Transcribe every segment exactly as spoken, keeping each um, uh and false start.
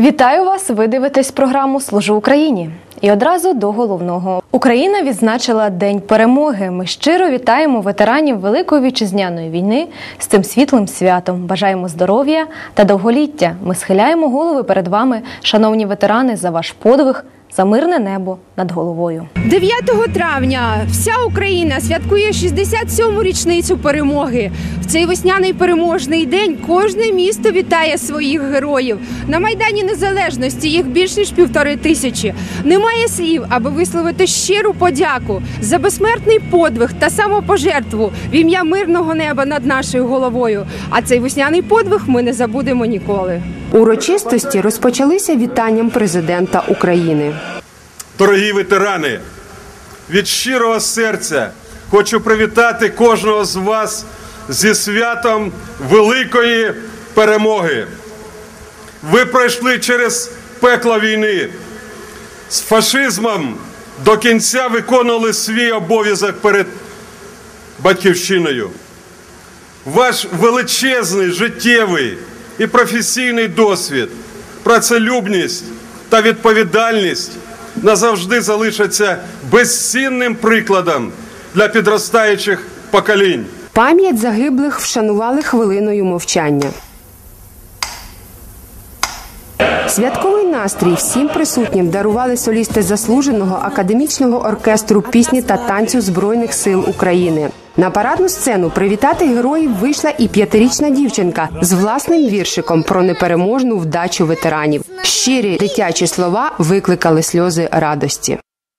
Вітаю вас! Ви дивитесь програму «Служу Україні». І одразу до головного. Україна відзначила День перемоги. Ми щиро вітаємо ветеранів Великої Вітчизняної війни з цим світлим святом. Бажаємо здоров'я та довголіття. Ми схиляємо голови перед вами, шановні ветерани, за ваш подвиг, за мирне небо над головою. дев'ятого травня вся Україна святкує шістдесят сьому річницю перемоги. В цей весняний переможний день кожне місто вітає своїх героїв. На Майдані Незалежності їх більш ніж півтори тисячі. Немає слів, аби висловити щиру подяку за безсмертний подвиг та самопожертву в ім'я мирного неба над нашою головою. А цей весняний подвиг ми не забудемо ніколи. Урочистості розпочалися вітанням президента України. Дорогі ветерани, від щирого серця хочу привітати кожного з вас зі святом великої перемоги. Ви пройшли через пекло війни, з фашизмом до кінця виконували свій обов'язок перед батьківщиною. Ваш величезний життєвий і професійний досвід, працелюбність та відповідальність назавжди залишаться безцінним прикладом для підростаючих поколінь. Пам'ять загиблих вшанували хвилиною мовчання. Святковий настрій всім присутнім дарували солісти заслуженого академічного оркестру пісні та танцю Збройних сил України. На парадну сцену привітати героїв вийшла і п'ятирічна дівчинка з власним віршиком про непереможну вдачу ветеранів. Щирі дитячі слова викликали сльози радості.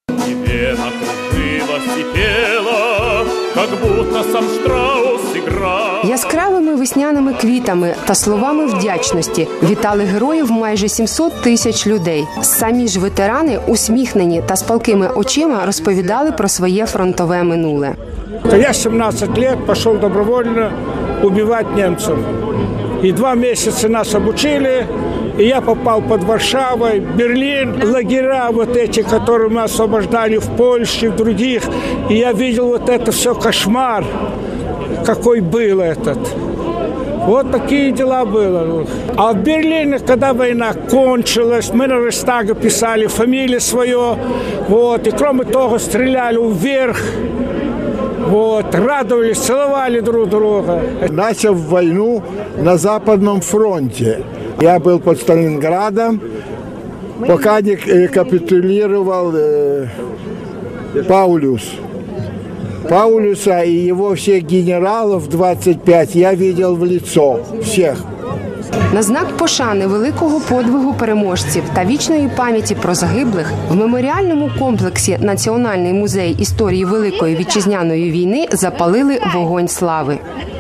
Яскравими весняними квітами та словами вдячності вітали героїв майже сімсот тисяч людей. Самі ж ветерани, усміхнені та з палкими очима, розповідали про своє фронтове минуле. Я сімнадцять років пішов добровольно убивати немців. І два місяці нас обучили, и я попал под Варшавой, Берлин, лагеря вот эти, которые мы освобождали в Польше, в других. И я видел вот это все кошмар, какой был этот. Вот такие дела были. А в Берлине, когда война кончилась, мы на Рейхстаге писали фамилию свою, вот, и кроме того стреляли вверх. Вот, радовались, целовали друг друга. Начал войну на Западном фронте. Я был под Сталинградом, пока не капитулировал э, Паулюс. Паулюса и его всех генералов, двадцять п'ять, я видел в лицо всех. На знак пошани великого подвигу переможців та вічної пам'яті про загиблих в меморіальному комплексі Національний музей історії Великої Вітчизняної війни запалили вогонь слави.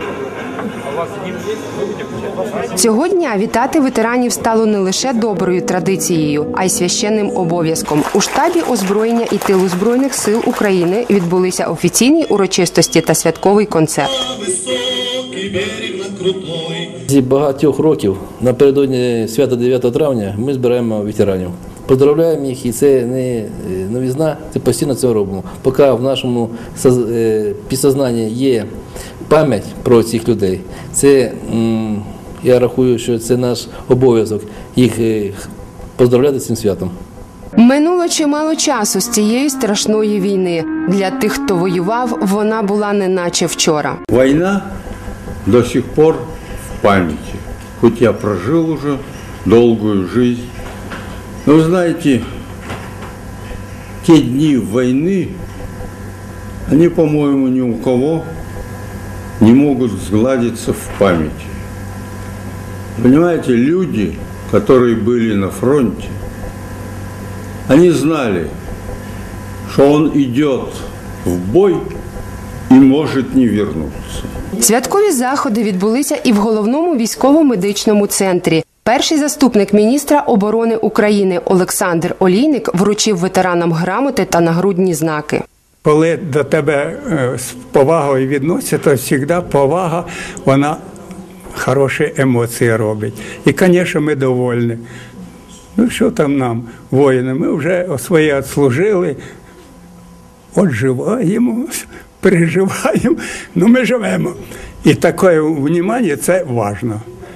Цього дня вітати ветеранів стало не лише доброю традицією, а й священним обов'язком. У штабі озброєння і тилу Збройних сил України відбулися офіційні урочистості та святковий концерт. Зі багатьох років напередодні свята дев'ятого травня ми збираємо ветеранів. Поздравляємо їх, і це не новізна, це постійно це робимо. Поки в нашому підсознанні є пам'ять про цих людей, це, я рахую, що це наш обов'язок їх поздравляти з цим святом. Минуло чимало часу з цієї страшної війни. Для тих, хто воював, вона була не наче вчора. Война до сих пор в памяти. Хоть я прожил уже долгую жизнь. Но вы знаете, те дни войны, они, по-моему, ни у кого не могут сгладиться в памяти. Понимаете, люди, которые были на фронте, они знали, что он идет в бой и может не вернуться. Святкові заходи відбулися і в головному військово-медичному центрі. Перший заступник міністра оборони України Олександр Олійник вручив ветеранам грамоти та нагрудні знаки. Коли до тебе з повагою відносяться, то завжди повага, вона хороші емоції робить. І, звісно, ми довольні. Ну, що там нам, воїни, ми вже своє відслужили, отживаємо, переживаємо, ну ми живемо. І таке увагу – це важливо.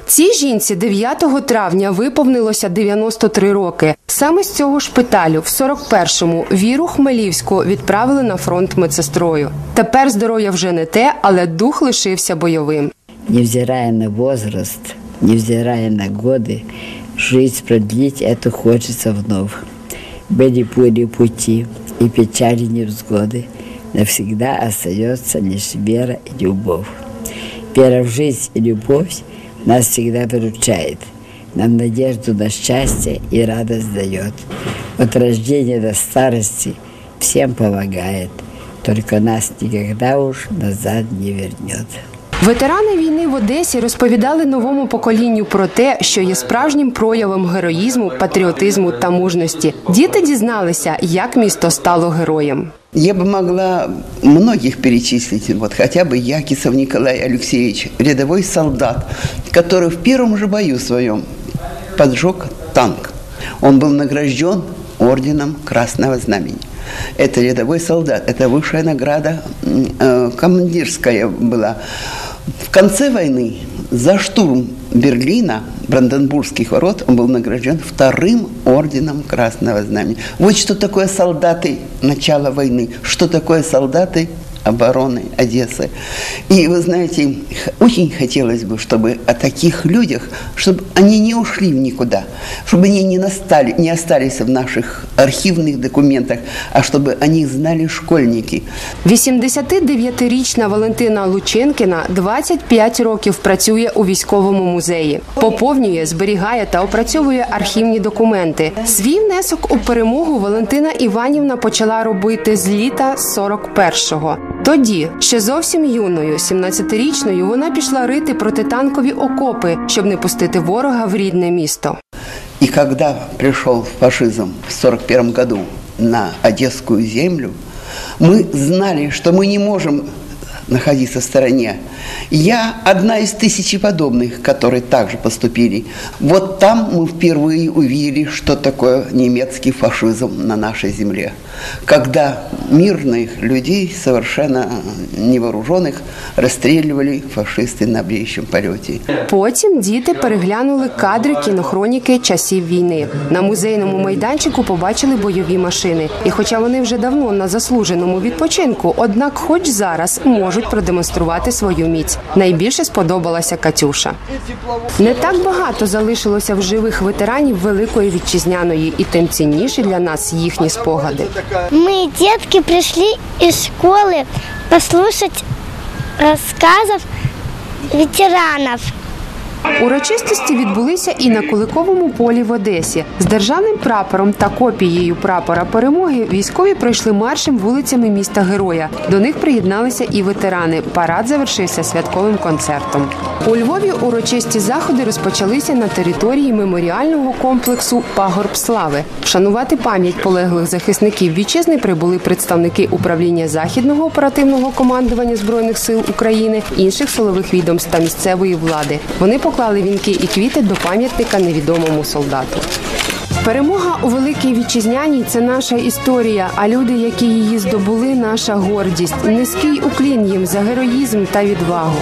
Цій жінці дев'ятого травня виповнилося дев'яносто три роки. Саме з цього шпиталю в сорок першому Віру Хмелівську відправили на фронт медсестрою. Тепер здоров'я вже не те, але дух лишився бойовим. Невзирая на возраст, невзирая на годы, жизнь продлить это хочется вновь. Были бури пути и печали невзгоды, навсегда остается лишь вера и любовь. Вера в жизнь и любовь нас всегда выручает, нам надежду на счастье и радость дает. От рождения до старости всем помогает, только нас никогда уж назад не вернет. Ветерани війни в Одесі розповідали новому поколінню про те, що є справжнім проявом героїзму, патріотизму та мужності. Діти дізналися, як місто стало героєм. Я бы могла многих перечислить, вот хотя бы Якисов Николай Алексеевич, рядовой солдат, который в первом же бою своем поджег танк. Он был награжден орденом Красного Знамени. Это рядовой солдат, это высшая награда, э, командирская была. В конце войны за штурм Берлина, Бранденбургских ворот, он был награжден вторым орденом Красного Знамени. Вот что такое солдаты начала войны, что такое солдаты обороны Одессы. И вы знаете, очень хотелось бы, чтобы о таких людях, чтобы они не ушли в никуда, чтобы они не, настали, не остались в наших архивных документах, а чтобы о них знали школьники. вісімдесятидев'ятирічна Валентина Лученкіна двадцять п'ять років працює у військовому музеї. Поповнює, зберігає та опрацьовує архівні документи. Свій внесок у перемогу Валентина Іванівна почала робити з літа сорок першого. Тоді, ще зовсім юною, сімнадцятирічною, вона пішла рити протитанкові окопи, щоб не пустити ворога в рідне місто. И когда пришел фашизм в сорок первом году на Одесскую землю, мы знали, что мы не можем находиться в стороне. Я одна из тысячи подобных, которые также поступили. Вот там мы впервые увидели, что такое немецкий фашизм на нашей земле. Когда мирных людей, совершенно невооруженных, розстрілювали фашисти на ближчому польоті. Потім діти переглянули кадри кінохроніки часів війни. На музейному майданчику побачили бойові машини. І хоча вони вже давно на заслуженому відпочинку, однак хоч зараз можуть продемонструвати свою міць. Найбільше сподобалася «Катюша». Не так багато залишилося в живих ветеранів Великої Вітчизняної, і тим цінніші для нас їхні спогади. Ми, дітки, прийшли із школи послухати розказів ветеранів. Урочистості відбулися і на Куликовому полі в Одесі. З державним прапором та копією прапора перемоги військові пройшли маршем вулицями міста Героя. До них приєдналися і ветерани. Парад завершився святковим концертом. У Львові урочисті заходи розпочалися на території меморіального комплексу «Пагорб слави». Вшанувати пам'ять полеглих захисників вітчизни прибули представники управління Західного оперативного командування Збройних сил України, інших силових відомств та місцевої влади. Вони поклали вінки і квіти до пам'ятника невідомому солдату. Перемога у Великій Вітчизняній – це наша історія, а люди, які її здобули – наша гордість. Низький уклін їм за героїзм та відвагу.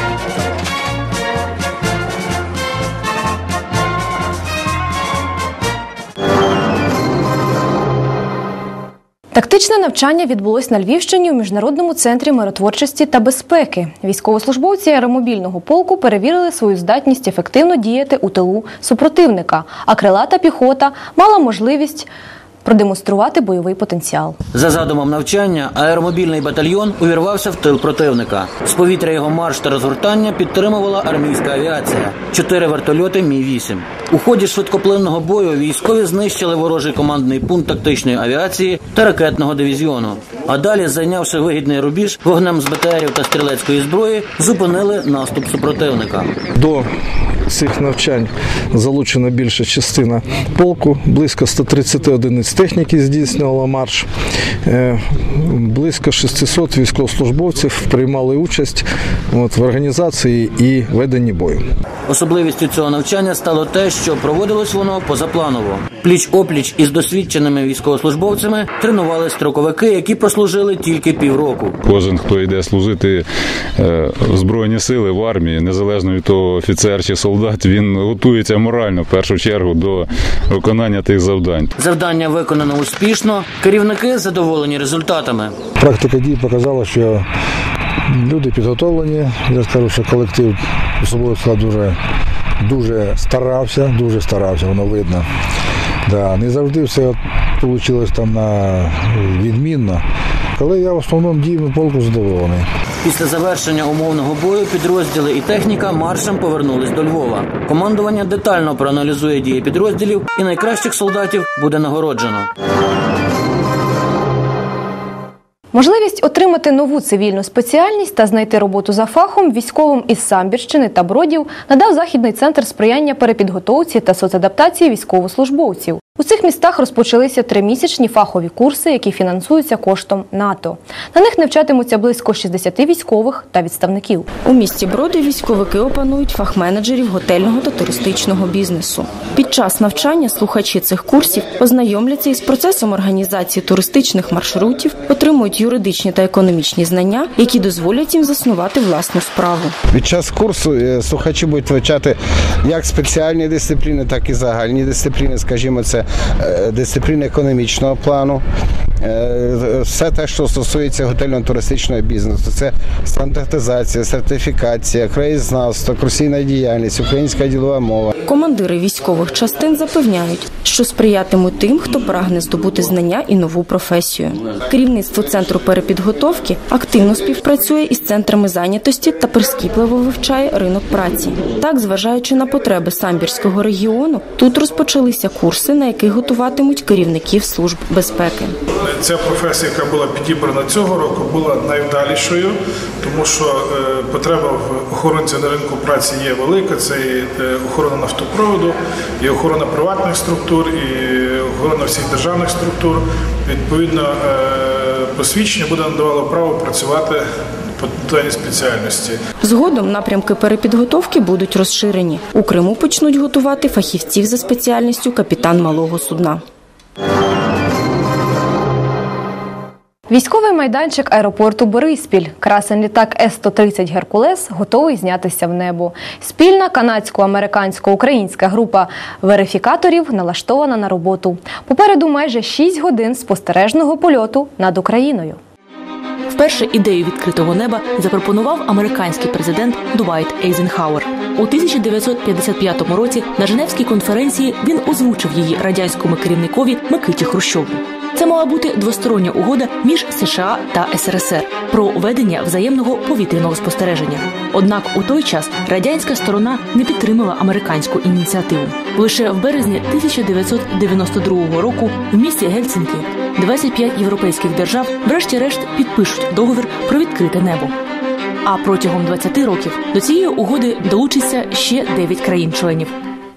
Тактичне навчання відбулось на Львівщині у Міжнародному центрі миротворчості та безпеки. Військовослужбовці аеромобільного полку перевірили свою здатність ефективно діяти у тилу супротивника, а крилата піхота мала можливість продемонструвати бойовий потенціал. За задумом навчання, аеромобільний батальйон увірвався в тил противника. З повітря його марш та розгортання підтримувала армійська авіація. Чотири вертольоти Мі вісім. У ході швидкоплинного бою військові знищили ворожий командний пункт тактичної авіації та ракетного дивізіону. А далі, зайнявши вигідний рубіж, вогнем з БТРів та стрілецької зброї, зупинили наступ супротивника. До цих навчань залучена більша частина полку, близько ста тридцяти одиниць техніки здійснювала марш, близько шістсот військовослужбовців приймали участь от, в організації і веденні бою. Особливістю цього навчання стало те, що проводилось воно позапланово. Пліч-опліч із досвідченими військовослужбовцями тренували строковики, які прослужили тільки півроку. Кожен, хто йде служити в Збройні сили, в армії, незалежно від того, офіцер чи солдат, він готується морально, в першу чергу, до виконання тих завдань. Завдання виконано успішно, керівники задоволені результатами. Практика дій показала, що люди підготовлені. Я скажу, що колектив особливо склад дуже, дуже старався, дуже старався, воно видно. Да, не завжди все вийшло там на відмінно, але я в основному діями полку задоволений. Після завершення умовного бою підрозділи і техніка маршем повернулись до Львова. Командування детально проаналізує дії підрозділів і найкращих солдатів буде нагороджено. Можливість отримати нову цивільну спеціальність та знайти роботу за фахом військовим із Самбірщини та Бродів надав Західний центр сприяння перепідготовці та соцадаптації військовослужбовців. У цих містах розпочалися тримісячні фахові курси, які фінансуються коштом НАТО. На них навчатимуться близько шістдесят військових та відставників. У місті Броди військовики опанують фах менеджерів готельного та туристичного бізнесу. Під час навчання слухачі цих курсів ознайомляться із процесом організації туристичних маршрутів, отримують юридичні та економічні знання, які дозволять їм заснувати власну справу. Під час курсу слухачі будуть вивчати як спеціальні дисципліни, так і загальні дисципліни, скажімо, це дисципліни економічного плану, все те, що стосується готельно-туристичного бізнесу. Це стандартизація, сертифікація, краєзнавство, курсійна діяльність, українська ділова мова. Командири військових частин запевняють, що сприятимуть тим, хто прагне здобути знання і нову професію. Керівництво Центру перепідготовки активно співпрацює із центрами зайнятості та прискіпливо вивчає ринок праці. Так, зважаючи на потреби Самбірського регіону, тут розпочалися курси, на яких готуватимуть керівників служб безпеки. Ця професія, яка була підібрана цього року, була найвдалішою, тому що потреба в охоронці на ринку праці є велика. Це і охорона нафтопроводу, і охорона приватних структур, і охорона всіх державних структур. Відповідно, посвідчення буде надавало право працювати по даній спеціальності. Згодом напрямки перепідготовки будуть розширені. У Криму почнуть готувати фахівців за спеціальністю капітан малого судна. Військовий майданчик аеропорту Бориспіль. Красен літак С сто тридцять «Геркулес» готовий знятися в небо. Спільна канадсько-американсько-українська група верифікаторів налаштована на роботу. Попереду майже шість годин спостережного польоту над Україною. Вперше ідею відкритого неба запропонував американський президент Двайт Ейзенхауер. У тисяча дев'ятсот п'ятдесят п'ятому році на Женевській конференції він озвучив її радянському керівникові Микиті Хрущову. Це мала бути двостороння угода між США та С Р С Р про ведення взаємного повітряного спостереження. Однак у той час радянська сторона не підтримала американську ініціативу. Лише в березні тисяча дев'ятсот дев'яносто другого року в місті Гельсінкі двадцять п'ять європейських держав врешті-решт підпишуть договір про відкрите небо. А протягом двадцяти років до цієї угоди долучиться ще дев'ять країн-членів.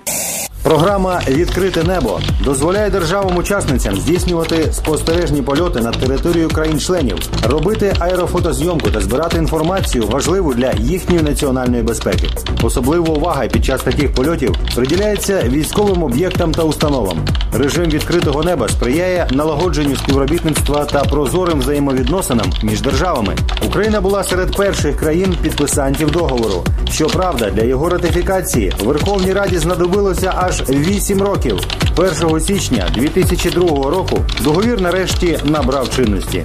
Програма «Відкрите небо» дозволяє державам-учасницям здійснювати спостережні польоти над територією країн-членів, робити аерофотозйомку та збирати інформацію, важливу для їхньої національної безпеки. Особлива увага під час таких польотів приділяється військовим об'єктам та установам. Режим відкритого неба сприяє налагодженню співробітництва та прозорим взаємовідносинам між державами. Україна була серед перших країн-підписантів договору. Щоправда, для його ратифікації у Верховній Раді знадобилося аж Аж вісім років. першого січня дві тисячі другого року договір нарешті набрав чинності.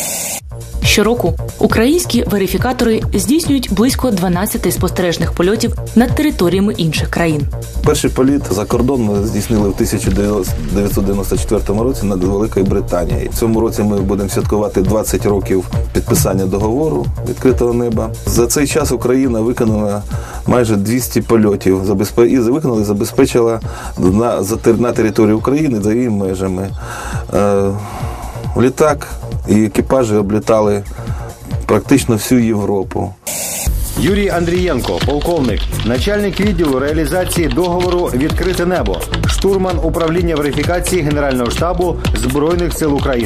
Щороку українські верифікатори здійснюють близько дванадцяти спостережних польотів над територіями інших країн. Перший політ за кордон ми здійснили в тисяча дев'ятсот дев'яносто четвертому році над Великою Британією. В цьому році ми будемо святкувати двадцять років підписання договору відкритого неба. За цей час Україна виконала майже двісті польотів і виконала і забезпечила на, на території України за її межами. Е, літак і екіпажі облітали практично всю Європу. Юрій Андрієнко, полковник, начальник відділу реалізації договору «Відкрите небо», штурман управління верифікації Генерального штабу Збройних сил України.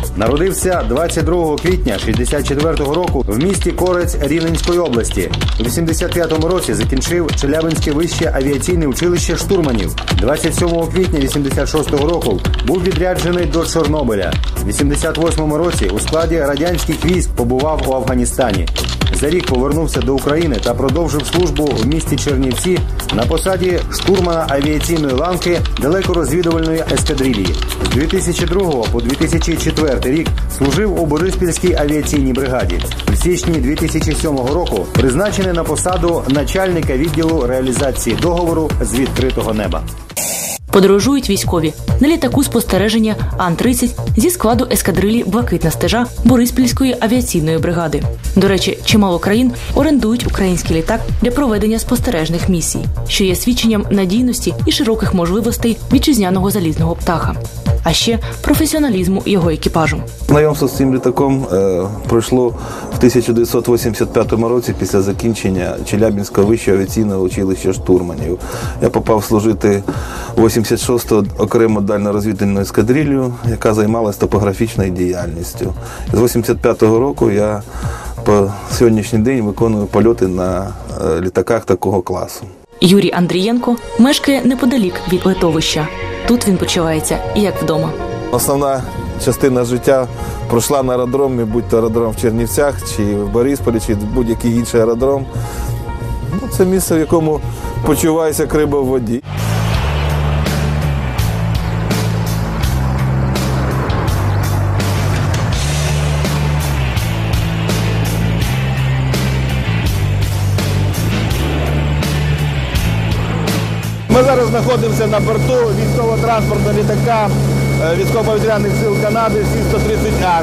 Народився двадцять другого квітня шістдесят четвертого року в місті Корець Рівненської області. У вісімдесят п'ятому році закінчив Челябинське вище авіаційне училище штурманів. двадцять сьомого квітня вісімдесят шостого року був відряджений до Чорнобиля. У вісімдесят восьмому році у складі радянських військ побував у Афганістані. За рік повернувся до України та продовжив службу в місті Чернівці на посаді штурмана авіаційної ланки далекорозвідувальної ескадрилії. З дві тисячі другого по дві тисячі четвертий рік служив у Бориспільській авіаційній бригаді. В січні дві тисячі сьомого року призначений на посаду начальника відділу реалізації договору з відкритого неба. Подорожують військові на літаку спостереження Ан тридцять зі складу ескадрилі «Блакитна стежа» Бориспільської авіаційної бригади. До речі, чимало країн орендують український літак для проведення спостережних місій, що є свідченням надійності і широких можливостей вітчизняного залізного птаха. А ще професіоналізму його екіпажу. Знайомство з цим літаком е, пройшло в тисяча дев'ятсот вісімдесят п'ятому році після закінчення Челябинського вищого авіаційного училища штурманів. Я попав служити в вісімдесят шосту окрему дальньорозвідувальну ескадрилью, яка займалася топографічною діяльністю. З вісімдесят п'ятого року я по сьогоднішній день виконую польоти на е, літаках такого класу. Юрій Андрієнко мешкає неподалік від литовища. Тут він почувається як вдома. Основна частина життя пройшла на аеродромі, будь-то аеродром в Чернівцях, чи в Борисполі, чи будь-який інший аеродром. Ну, це місце, в якому почуваюся як риба в воді. Ми зараз знаходимося на борту військово-транспортного літака військово-повітряних сил Канади Сі сто тридцять аш.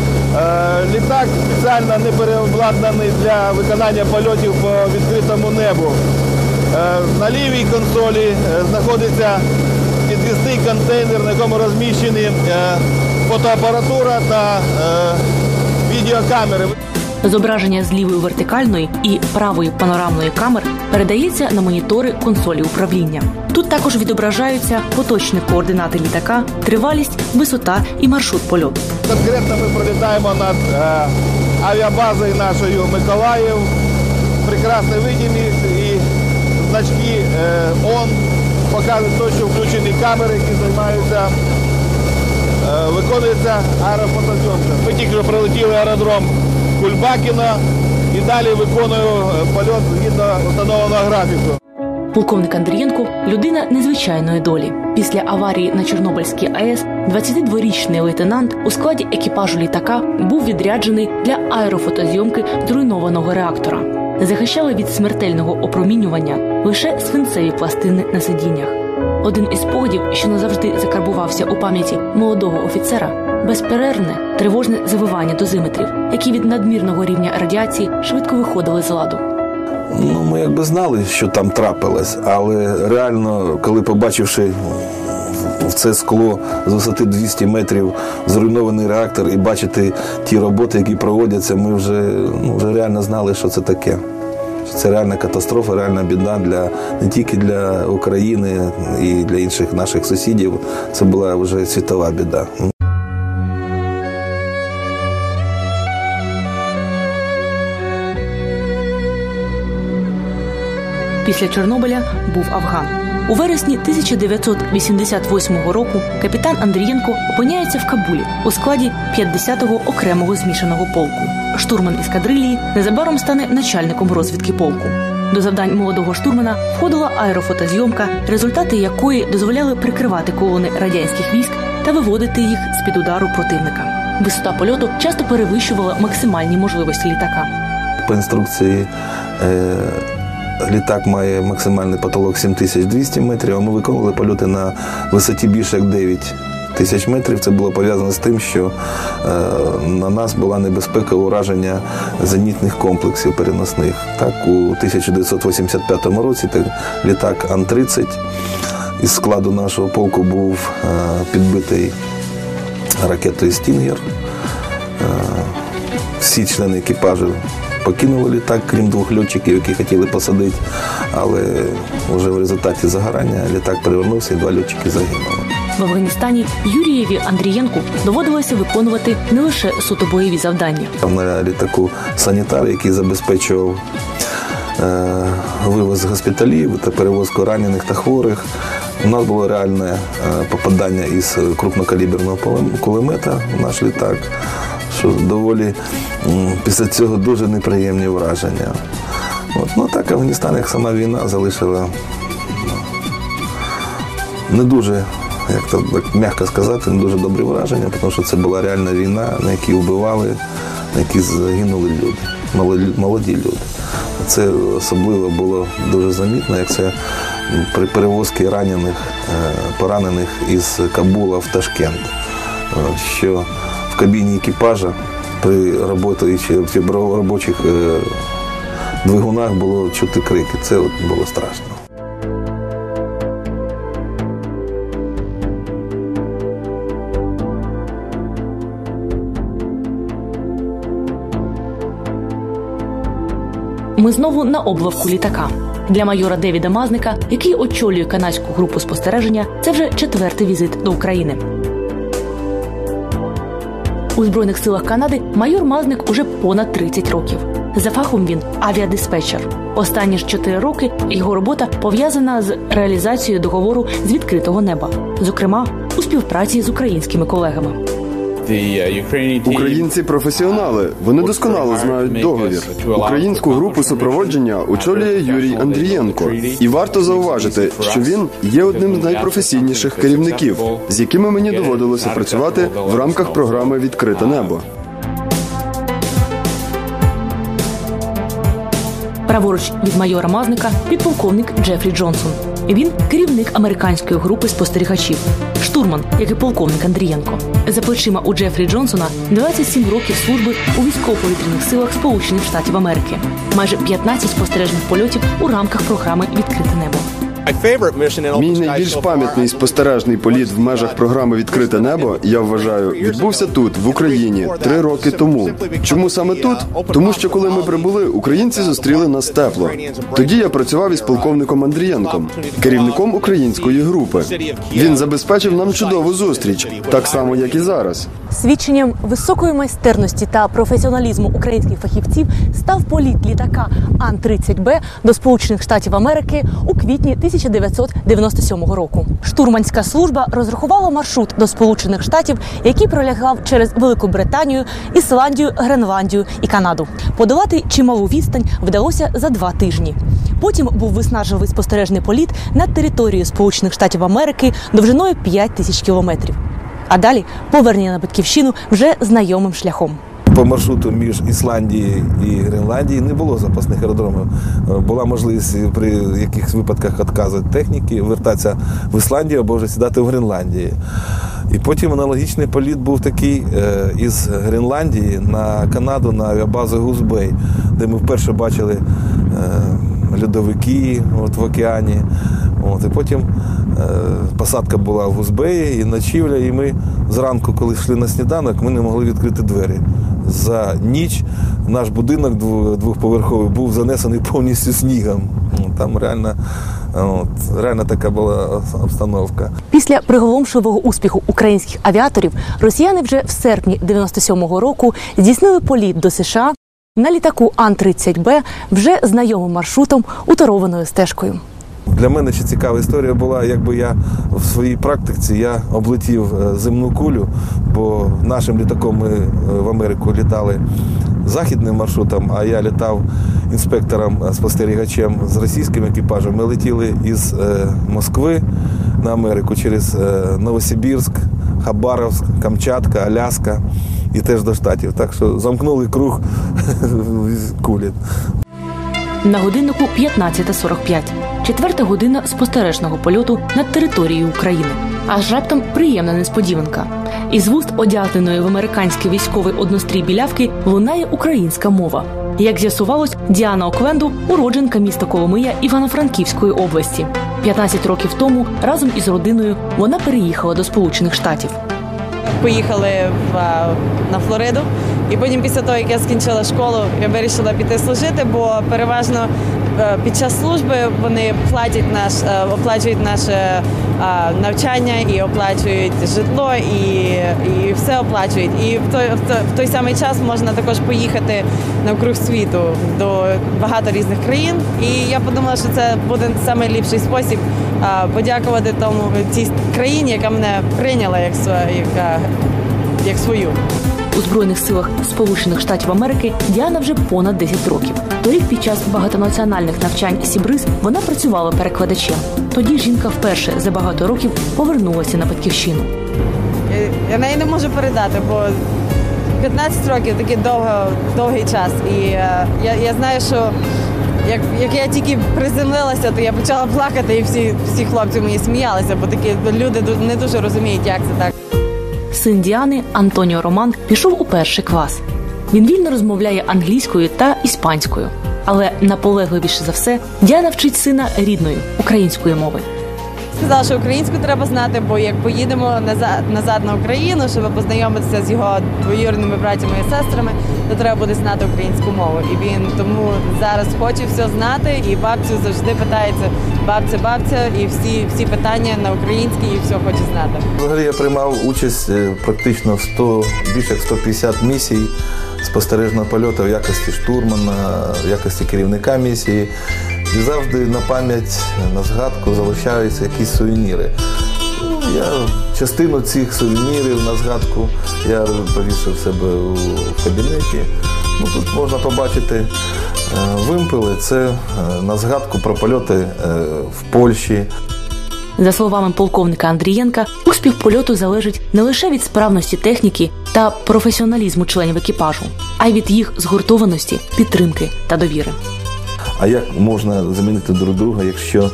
Літак спеціально не переобладнаний для виконання польотів по відкритому небу. На лівій консолі знаходиться підвісний контейнер, на якому розміщені фотоапаратура та відеокамери. Зображення з лівої вертикальної і правої панорамної камер передається на монітори консолі управління. Тут також відображаються поточні координати літака, тривалість, висота і маршрут польоту. Конкретно ми пролітаємо над е, авіабазою нашою Миколаїв. Прекрасна видимість і значки е, ОН показують точно включені камери, які займаються, е, виконується аерофотозйомка. Ми тільки що прилетіли аеродром Кульбакіна і далі виконую польот згідно встановленого графіку. Полковник Андрієнко – людина незвичайної долі. Після аварії на Чорнобильській АЕС двадцятидворічний лейтенант у складі екіпажу літака був відряджений для аерофотозйомки зруйнованого реактора. Захищали від смертельного опромінювання лише свинцеві пластини на сидіннях. Один із спогадів, що назавжди закарбувався у пам'яті молодого офіцера – безперервне, тривожне завивання дозиметрів, які від надмірного рівня радіації швидко виходили з ладу. Ну, ми якби знали, що там трапилось, але реально, коли побачивши в це скло з висоти двісті метрів зруйнований реактор і бачити ті роботи, які проводяться, ми вже, ну, вже реально знали, що це таке. Це реальна катастрофа, реальна біда для, не тільки для України і для інших наших сусідів. Це була вже світова біда. Після Чорнобиля був Афган. У вересні тисяча дев'ятсот вісімдесят восьмого року капітан Андрієнко опиняється в Кабулі у складі п'ятдесятого окремого змішаного полку. Штурман ескадрилії незабаром стане начальником розвідки полку. До завдань молодого штурмана входила аерофотозйомка, результати якої дозволяли прикривати колони радянських військ та виводити їх з-під удару противника. Висота польоту часто перевищувала максимальні можливості літака. По інструкції е літак має максимальний потолок сім тисяч двісті метрів, а ми виконували польоти на висоті більше як дев'ять тисяч метрів. Це було пов'язано з тим, що е, на нас була небезпека ураження зенітних комплексів переносних. Так, у тисяча дев'ятсот вісімдесят п'ятому році так, літак Ан тридцять із складу нашого полку був е, підбитий ракетою «Стінгер». Е, всі члени екіпажу покинули літак, крім двох льотчиків, які хотіли посадити, але вже в результаті загорання літак перевернувся і два льотчики загинули. В Афганістані Юрієві Андрієнку доводилося виконувати не лише суто бойові завдання. На літаку санітар, який забезпечував е, вивоз госпіталів та перевозку ранених та хворих. У нас було реальне е, попадання із крупнокаліберного кулемета в наш літак, що доволі м, після цього дуже неприємні враження. От, ну так, Афганістан, як сама війна, залишила не дуже, як то так м'яко сказати, не дуже добрі враження, тому що це була реальна війна, на якій вбивали, на якій загинули люди, молоді, молоді люди. Це особливо було дуже замітно, як це при перевозці ранених, поранених із Кабула в Ташкент, що в кабіні екіпажа при роботі чи в робочих двигунах було чути крики. Це от було страшно. Ми знову на облавку літака. Для майора Девіда Мазника, який очолює канадську групу спостереження, це вже четвертий візит до України. У Збройних силах Канади майор Мазник уже понад тридцять років. За фахом він авіадиспетчер. Останні ж чотири роки його робота пов'язана з реалізацією договору з відкритого неба, зокрема у співпраці з українськими колегами. Українці – професіонали. Вони досконало знають договір. Українську групу супроводження очолює Юрій Андрієнко. І варто зауважити, що він є одним з найпрофесійніших керівників, з якими мені доводилося працювати в рамках програми «Відкрите небо». Праворуч від майора Мазника підполковник Джефрі Джонсон. Він керівник американської групи спостерігачів. Штурман, як і полковник Андрієнко. За плечима у Джефрі Джонсона двадцять сім років служби у військово-повітряних силах Сполучених Штатів Америки. Майже п'ятнадцять спостережних польотів у рамках програми «Відкрите небо». Мій найбільш пам'ятний спостережний політ в межах програми «Відкрите небо», я вважаю, відбувся тут, в Україні, три роки тому. Чому саме тут? Тому що коли ми прибули, українці зустріли нас тепло. Тоді я працював із полковником Андрієнком, керівником української групи. Він забезпечив нам чудову зустріч, так само, як і зараз. Свідченням високої майстерності та професіоналізму українських фахівців став політ літака Ан тридцять Б до Сполучених Штатів Америки у квітні тисяча дев'ятсот дев'яносто сьомого року. Штурманська служба розрахувала маршрут до Сполучених Штатів, який пролягав через Велику Британію, Ісландію, Гренландію і Канаду. Подолати чималу відстань вдалося за два тижні. Потім був виснажливий спостережний політ над територією Сполучених Штатів Америки довжиною п'ять тисяч кілометрів. А далі повернення на батьківщину вже знайомим шляхом. По маршруту між Ісландією і Гренландією не було запасних аеродромів. Була можливість при якихось випадках відказу техніки вертатися в Ісландію або вже сідати в Гренландії. І потім аналогічний політ був такий е, із Гренландії на Канаду, на авіабазу Гузбей, де ми вперше бачили е, льодовики от, в океані. От, і потім е, посадка була в Гузбеї і ночівля, і ми зранку, коли йшли на сніданок, ми не могли відкрити двері. За ніч наш будинок двохповерховий був занесений повністю снігом. Там реально, от, реально така була обстановка. Після приголомшливого успіху українських авіаторів росіяни вже в серпні дев'яносто сьомого року здійснили політ до США на літаку Ан тридцять Б вже знайомим маршрутом, уторованою стежкою. Для мене ще цікава історія була, якби я в своїй практиці я облетів земну кулю, бо нашим літаком ми в Америку літали західним маршрутом, а я літав інспектором-спостерігачем з російським екіпажем. Ми летіли із Москви на Америку через Новосибірськ, Хабаровськ, Камчатка, Аляска і теж до Штатів. Так що замкнули круг кулі. На годиннику п'ятнадцята сорок п'ять. Четверта година спостережного польоту над територією України. Аж раптом приємна несподіванка. Із вуст одягненої в американський військовий однострій білявки лунає українська мова. Як з'ясувалось, Діана Оквенду – уродженка міста Коломия Івано-Франківської області. п'ятнадцять років тому разом із родиною вона переїхала до Сполучених Штатів. Поїхали в, на Флориду І потім після того, як я скінчила школу, я вирішила піти служити, бо переважно під час служби вони платять наш, оплачують наше навчання і оплачують житло, і, і все оплачують. І в той, в той самий час можна також поїхати навкруг світу до багато різних країн. І я подумала, що це буде найліпший спосіб подякувати тому цій країні, яка мене прийняла як, як, як свою. У Збройних силах Сполучених Штатів Америки Діана вже понад десять років. Торік під час багатонаціональних навчань Сібриз вона працювала перекладачем. Тоді жінка вперше за багато років повернулася на батьківщину. Я неї не можу передати, бо п'ятнадцять років – такий довго, довгий час. І я, я знаю, що як, як я тільки приземлилася, то я почала плакати, і всі, всі хлопці мені сміялися, бо такі люди не дуже розуміють, як це так. Син Діани, Антоніо Роман, пішов у перший клас. Він вільно розмовляє англійською та іспанською. Але наполегливіше за все, Діана вчить сина рідної, української мови. Сказала, що українську треба знати, бо як поїдемо назад, назад на Україну, щоб познайомитися з його двоюрідними братями і сестрами, то треба буде знати українську мову. І він тому зараз хоче все знати, і бабцю завжди питається бабця, бабця, і всі, всі питання на українській, і все хоче знати. Взагалі я приймав участь практично в сто, більше як сто п'ятдесят місій спостережного польоту в якості штурмана, в якості керівника місії. І завжди на пам'ять, на згадку залишаються якісь сувеніри. Я частину цих сувенірів на згадку я повісив в себе у кабінеті. Ну, тут можна побачити вимпели. Це на згадку про польоти в Польщі. За словами полковника Андрієнка, успіх польоту залежить не лише від справності техніки та професіоналізму членів екіпажу, а й від їх згуртованості, підтримки та довіри. А як можна замінити друг друга, якщо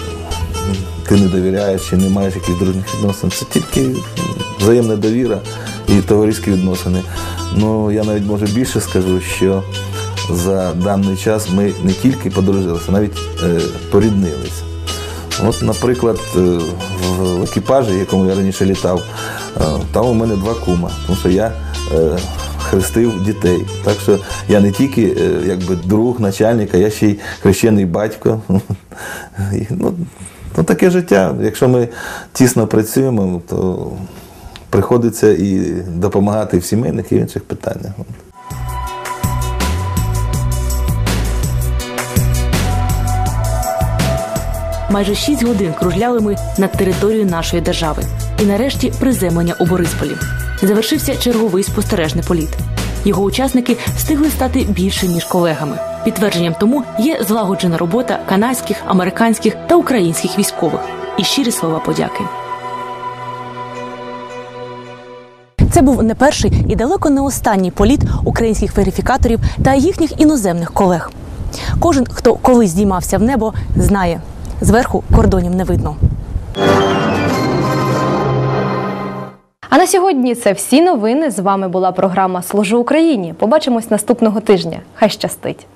ти не довіряєш чи не маєш якихось дружніх відносин? Це тільки взаємна довіра і товариські відносини. Ну, я навіть, може, більше скажу, що за даний час ми не тільки подружилися, навіть е, поріднилися. От, наприклад, в екіпажі, в якому я раніше літав, там у мене два кума, тому що я е, хрестив дітей. Так що я не тільки е, якби друг, начальник, а я ще й хрещений батько. Ну, ну, таке життя. Якщо ми тісно працюємо, то приходиться і допомагати в сімейних і в інших питаннях. Майже шість годин кружляли ми над територією нашої держави. І нарешті приземлення у Борисполі. Завершився черговий спостережний політ. Його учасники встигли стати більше, ніж колегами. Підтвердженням тому є злагоджена робота канадських, американських та українських військових. І щирі слова подяки. Це був не перший і далеко не останній політ українських верифікаторів та їхніх іноземних колег. Кожен, хто колись здіймався в небо, знає – зверху кордонів не видно. А на сьогодні це всі новини. З вами була програма «Служу Україні». Побачимось наступного тижня. Хай щастить!